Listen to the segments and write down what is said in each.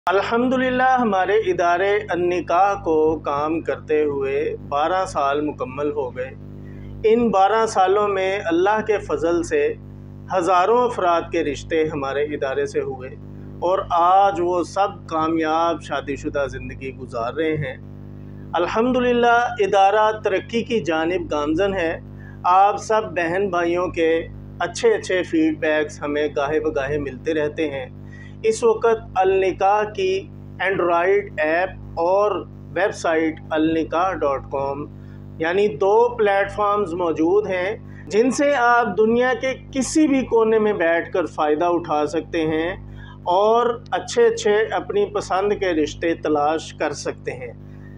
अल्हम्दुलिल्लाह हमारे इदारे अन्निकाह को काम करते हुए 12 साल मुकम्मल हो गए। इन 12 सालों में अल्लाह के फ़ज़ल से हज़ारों अफराद के रिश्ते हमारे इदारे से हुए और आज वो सब कामयाब शादीशुदा ज़िंदगी गुजार रहे हैं। अल्हम्दुलिल्लाह इदारा तरक्की की जानिब गामज़न है। आप सब बहन भाइयों के अच्छे फ़ीडबैक्स हमें गाहे बगाहे मिलते रहते हैं। इस वक्त अल-निकाह की एंड्रॉयड ऐप और वेबसाइट alnikah.com यानी 2 प्लेटफॉर्म्स मौजूद हैं जिनसे आप दुनिया के किसी भी कोने में बैठकर फ़ायदा उठा सकते हैं और अच्छे अपनी पसंद के रिश्ते तलाश कर सकते हैं।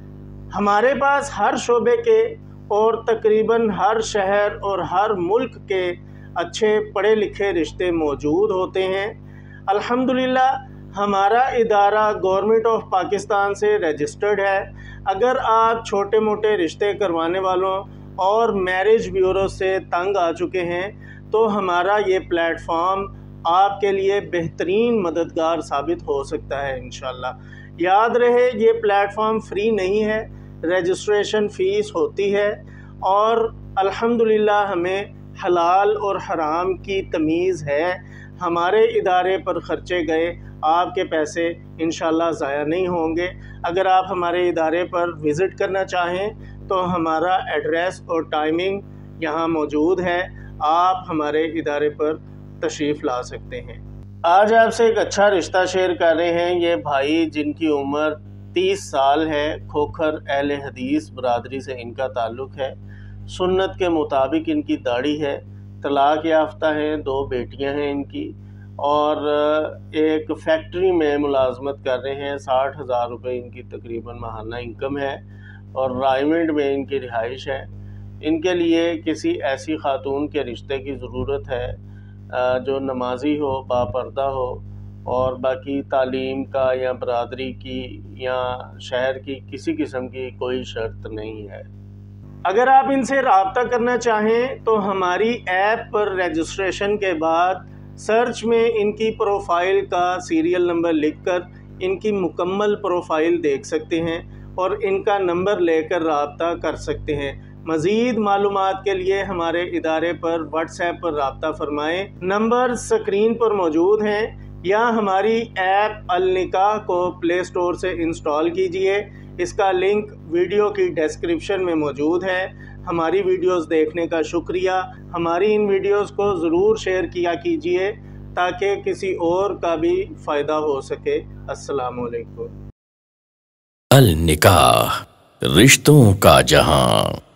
हमारे पास हर शोबे के और तकरीबन हर शहर और हर मुल्क के अच्छे पढ़े लिखे रिश्ते मौजूद होते हैं। अल्हम्दुलिल्लाह हमारा इदारा गवर्नमेंट ऑफ पाकिस्तान से रजिस्टर्ड है। अगर आप छोटे मोटे रिश्ते करवाने वालों और मैरिज ब्यूरो से तंग आ चुके हैं तो हमारा ये प्लेटफॉर्म आपके लिए बेहतरीन मददगार साबित हो सकता है इंशाअल्लाह। याद रहे ये प्लेटफॉर्म फ्री नहीं है, रजिस्ट्रेशन फ़ीस होती है और अल्हम्दुलिल्लाह हमें हलाल और हराम की तमीज़ है। हमारे इदारे पर ख़र्चे गए आपके पैसे इंशाअल्लाह ज़ाया नहीं होंगे। अगर आप हमारे इदारे पर विज़िट करना चाहें तो हमारा एड्रेस और टाइमिंग यहाँ मौजूद है। आप हमारे इदारे पर तशरीफ़ ला सकते हैं। आज आपसे एक अच्छा रिश्ता शेयर कर रहे हैं। ये भाई जिनकी उम्र 30 साल है, खोखर अहले हदीस बरादरी से इनका ताल्लुक़ है। सुन्नत के मुताबिक इनकी दाढ़ी है, तलाक़ याफ्ता हैं, 2 बेटियां हैं इनकी और एक फैक्ट्री में मुलाजमत कर रहे हैं। 60,000 रुपये इनकी तकरीबन माहाना इनकम है और रायमंड में इनकी रिहाइश है। इनके लिए किसी ऐसी खातून के रिश्ते की ज़रूरत है जो नमाजी हो, बापर्दा हो और बाकी तालीम का या बरादरी की या शहर की किसी किस्म की कोई शर्त नहीं है। अगर आप इनसे रब्ता करना चाहें तो हमारी ऐप पर रजिस्ट्रेशन के बाद सर्च में इनकी प्रोफाइल का सीरियल नंबर लिखकर इनकी मुकम्मल प्रोफाइल देख सकते हैं और इनका नंबर लेकर रब्ता कर सकते हैं। मज़ीद मालूमात के लिए हमारे इदारे पर व्हाट्सएप पर रब्ता फरमाएँ। नंबर स्क्रीन पर मौजूद हैं या हमारी ऐप अल-निकाह को प्ले स्टोर से इंस्टॉल कीजिए। इसका लिंक वीडियो की डिस्क्रिप्शन में मौजूद है। हमारी वीडियोस देखने का शुक्रिया। हमारी इन वीडियोस को ज़रूर शेयर किया कीजिए ताकि किसी और का भी फ़ायदा हो सके। अस्सलामु अलैकुम। अल-निकाह, रिश्तों का जहां।